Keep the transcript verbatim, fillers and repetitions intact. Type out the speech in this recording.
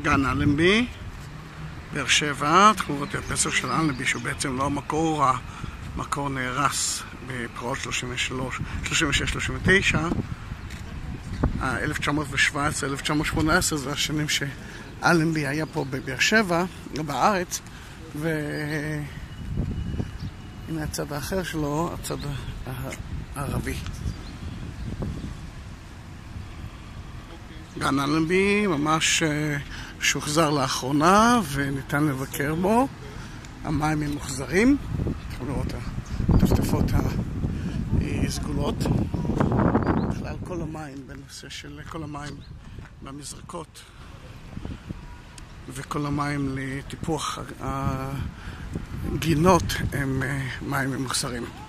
גן אלנבי, באר שבע, תחום בתי הפסח של אלנבי, שהוא בעצם לא המקור, המקור נהרס בפרעות שלושים ושש שלושים ותשע. אלף תשע מאות שבע עשרה אלף תשע מאות שמונה עשרה זה השנים שאלנבי היה פה בבאר שבע, בארץ, והנה הצד האחר שלו, הצד הערבי. גן אלנבי ממש שוחזר לאחרונה וניתן לבקר בו. המים הם מוחזרים, אפשר לראות הטפטפות הסגולות. בכלל כל המים, בנושא של כל המים במזרקות וכל המים לטיפוח הגינות הם מים ממוחזרים.